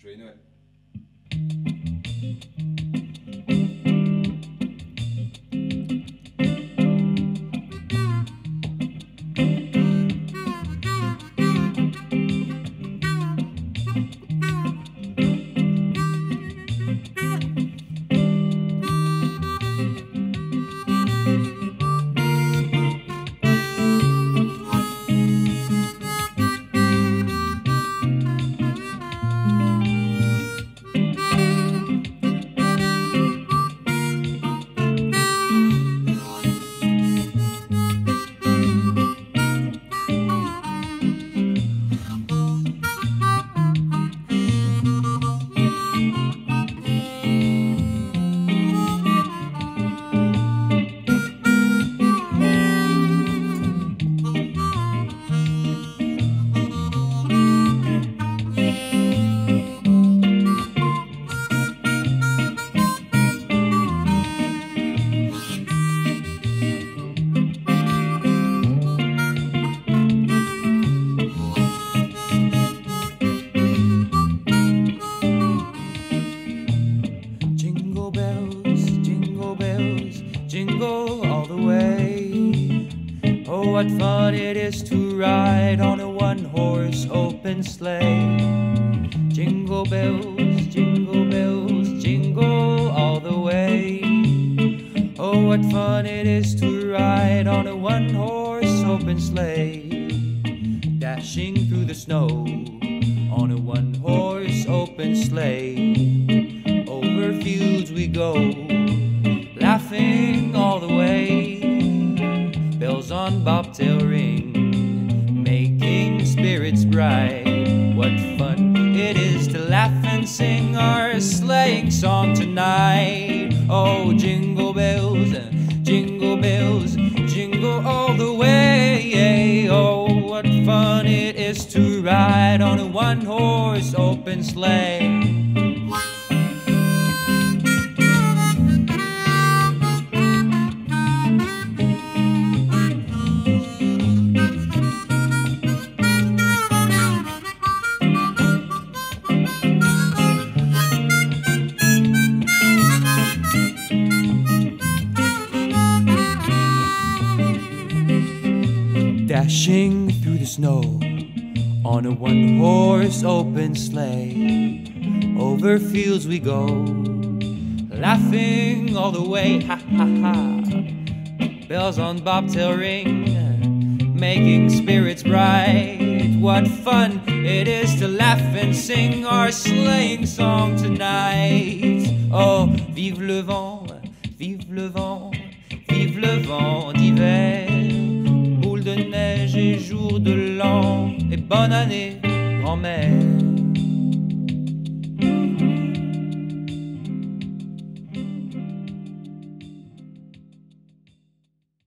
Joyeux Noël. Jingle all the way. Oh, what fun it is to ride on a one-horse open sleigh. Jingle bells, jingle all the way. Oh, what fun it is to ride on a one-horse open sleigh. Dashing through the snow on a one-horse open sleigh. Over fields we go, laughing all the way. Bells on bobtail ring, making spirits bright. What fun it is to laugh and sing our sleighing song tonight. Oh, jingle bells, jingle all the way. Oh, what fun it is to ride on a one-horse open sleigh. Dashing through the snow on a one-horse open sleigh. Over fields we go, laughing all the way. Ha ha ha. Bells on bobtail ring, making spirits bright. What fun it is to laugh and sing our sleighing song tonight. Oh, vive le vent, vive le vent, vive le vent d'hiver. De neige et jour de l'an, et bonne année, grand-mère.